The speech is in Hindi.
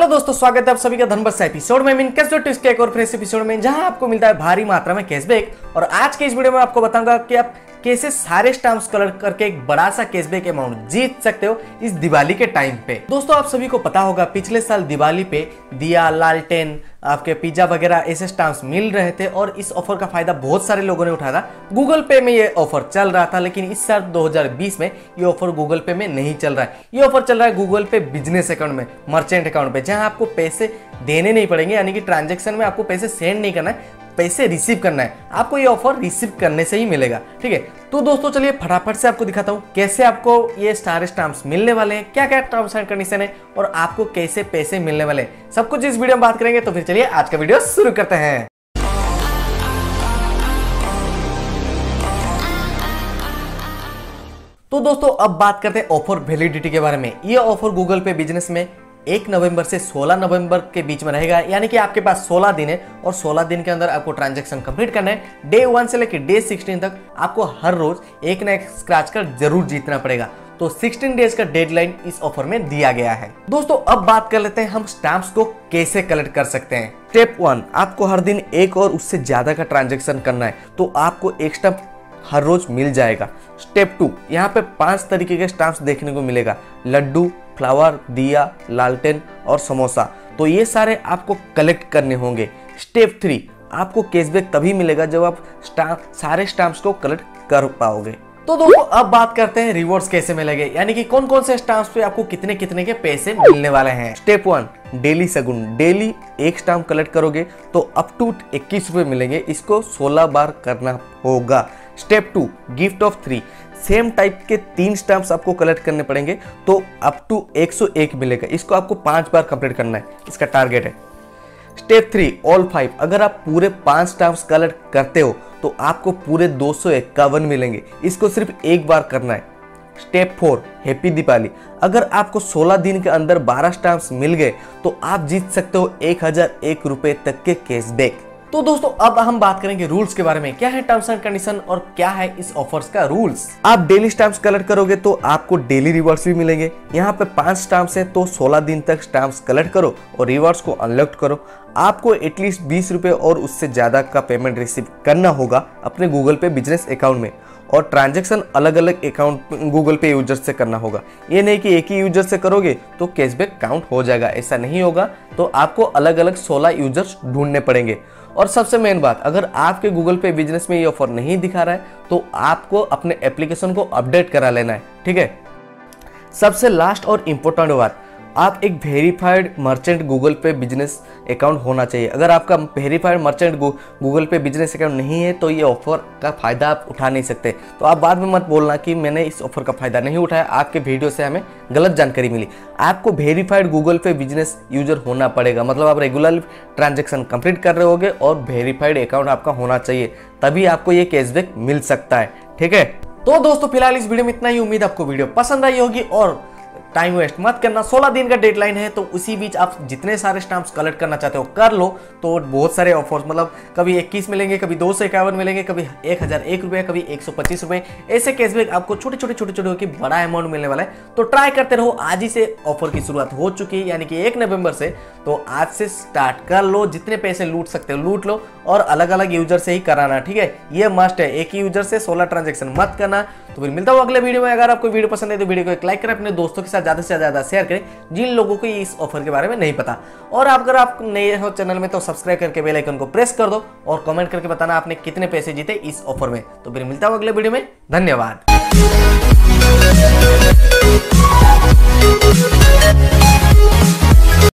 दोस्तों, स्वागत है आप सभी का धनबस एपिसोड में। के एक और फ्रेश एपिसोड में, जहां आपको मिलता है भारी मात्रा में कैशबैक। और आज के इस वीडियो में आपको बताऊंगा कि आप कैसे सारे स्टैम्प्स कलेक्ट करके एक बड़ा सा कैशबैक अमाउंट जीत सकते हो इस दिवाली के टाइम पे। दोस्तों, आप सभी को पता होगा पिछले साल दिवाली पे दिया, लालटेन, आपके पिज्जा वगैरह ऐसे स्टैम्प्स मिल रहे थे और इस ऑफर का फायदा बहुत सारे लोगों ने उठाया था। गूगल पे में ये ऑफर चल रहा था, लेकिन इस साल 2020 में ये ऑफर गूगल पे में नहीं चल रहा है। ये ऑफर चल रहा है गूगल पे बिजनेस अकाउंट में, मर्चेंट अकाउंट पे, जहां आपको पैसे देने नहीं पड़ेंगे, यानी कि ट्रांजेक्शन में आपको पैसे सेंड नहीं करना है, पैसे रिसीव करना है। आपको ये ऑफर रिसीव करने से ही मिलेगा। ठीक है, तो दोस्तों चलिए फटाफट से आपको दिखाता हूँ कैसे आपको ये सारे स्टैम्प्स मिलने वाले हैं, क्या क्या टर्म्स एंड कंडीशन है और आपको कैसे पैसे मिलने वाले हैं, सब कुछ इस वीडियो में बात करेंगे। तो फिर चलिए आज का वीडियो शुरू करते हैं। तो दोस्तों अब बात करते हैं ऑफर वैलिडिटी के बारे में। ये ऑफर गूगल पे बिजनेस में 1 नवंबर से 16 नवंबर के बीच में रहेगा, यानी कि आपके पास 16 दिन है और 16 दिन के अंदर आपको ट्रांजैक्शन कंप्लीट करना है। डे 1 से लेकर डे 16 तक आपको हर रोज एक ना एक स्क्रैच कार्ड जरूर जीतना पड़ेगा। तो 16 डेज का डेडलाइन इस ऑफर में दिया गया है। दोस्तों अब बात कर लेते हैं हम स्टैम्प्स को कैसे कलेक्ट कर सकते हैं। स्टेप 1, आपको हर दिन एक और उससे ज्यादा का ट्रांजेक्शन करना है, तो आपको एक स्टैम्प हर रोज मिल जाएगा। स्टेप 2, यहाँ पे 5 तरीके के स्टैम्प्स देखने को मिलेगा, लड्डू, फ्लावर, दिया, लालटेन और समोसा। तो ये सारे आपको कलेक्ट करने होंगे। स्टेप 3, आपको कैशबैक तभी मिलेगा जब आप सारे स्टैम्प्स को कलेक्ट कर पाओगे। तो दोस्तों अब बात करते हैं रिवॉर्ड्स कैसे मिलेंगे, यानी कि कौन कौन से स्टैम्प्स पे आपको कितने कितने के पैसे मिलने वाले हैं। Step 1, daily Shagun. डेली एक स्टैम्प कलेक्ट करोगे तो अप टू 21 रुपए मिलेंगे, इसको 16 बार करना होगा। Step 2, gift of 3। Same type के 3 स्टैम्प्स आपको कलेक्ट करने पड़ेंगे तो अप टू 101 मिलेगा, इसको आपको 5 बार कंप्लीट करना है, इसका टारगेट है। Step 3, all 5। अगर आप पूरे 5 स्टैम्प्स कलेक्ट करते हो तो आपको पूरे 251 मिलेंगे, इसको सिर्फ एक बार करना है। Step 4, happy Deepavali. अगर आपको 16 दिन के अंदर 12 स्टैम्प्स मिल गए तो आप जीत सकते हो 1001 रुपए तक के कैशबैक। तो दोस्तों अब हम बात करेंगे रूल्स के बारे में, क्या है टर्म्स एंड कंडीशन और क्या है इस ऑफर्स का रूल्स। आप डेली स्टैम्प्स कलेक्ट करोगे तो आपको डेली रिवॉर्ड्स भी मिलेंगे। यहाँ पे 5 स्टैम्प्स है तो 16 दिन तक स्टैम्प्स कलेक्ट करो और रिवॉर्ड्स को अनलॉक करो। आपको एटलीस्ट 20 रुपए और उससे ज्यादा का पेमेंट रिसीव करना होगा अपने गूगल पे बिजनेस अकाउंट में, और ट्रांजैक्शन अलग अलग अकाउंट गूगल पे यूजर से करना होगा। ये नहीं कि एक ही यूजर से करोगे तो कैशबैक काउंट हो जाएगा, ऐसा नहीं होगा। तो आपको अलग अलग 16 यूजर्स ढूंढने पड़ेंगे। और सबसे मेन बात, अगर आपके गूगल पे बिजनेस में ये ऑफर नहीं दिखा रहा है तो आपको अपने एप्लीकेशन को अपडेट करा लेना है। ठीक है, सबसे लास्ट और इम्पोर्टेंट बात, आप एक verified merchant Google Pay business account होना चाहिए। अगर आपका verified merchant Google Pay business account नहीं है तो ये ऑफर का फायदा आप उठा नहीं सकते। तो आप बाद में मत बोलना कि मैंने इस ऑफर का फायदा नहीं उठाया, आपके वीडियो से हमें गलत जानकारी मिली। आपको verified Google Pay business user होना पड़ेगा, मतलब आप रेगुलर ट्रांजेक्शन कंप्लीट कर रहे होगे और वेरीफाइड अकाउंट आपका होना चाहिए, तभी आपको ये कैशबैक मिल सकता है। ठीक है, तो दोस्तों फिलहाल इस वीडियो में इतना ही। उम्मीद आपको वीडियो पसंद आई होगी और टाइम वेस्ट मत करना। 16 दिन का डेडलाइन है तो उसी बीच आप जितने सारे स्टैम्प्स कलेक्ट करना चाहते हो कर लो। तो बहुत सारे ऑफर्स, मतलब कभी 21 मिलेंगे, कभी 251 मिलेंगे, कभी 1001 रुपये, कभी 125 रुपये, ऐसे कैशबैक आपको छोटे छोटे होकर बड़ा अमाउंट मिलने वाला है। तो ट्राई करते रहो। आज ही से ऑफर की शुरुआत हो चुकी है, यानी कि 1 नवंबर से। तो आज से स्टार्ट कर लो, जितने पैसे लूट सकते हो लूट लो और अलग अलग यूजर से ही कराना। ठीक है, ये मस्ट है, एक ही यूजर से 16 ट्रांजेक्शन मत करना। तो फिर मिलता हूँ अगले वीडियो में। अगर आपको वीडियो पसंद है तो वीडियो को एक लाइक करें, अपने दोस्तों के साथ ज्यादा से ज्यादा शेयर करें जिन लोगों को इस ऑफर के बारे में नहीं पता। और अगर आप नए हो चैनल में तो सब्सक्राइब करके बेल आइकन को प्रेस कर दो और कमेंट करके बताना आपने कितने पैसे जीते इस ऑफर में। तो फिर मिलता हूँ अगले वीडियो में। धन्यवाद।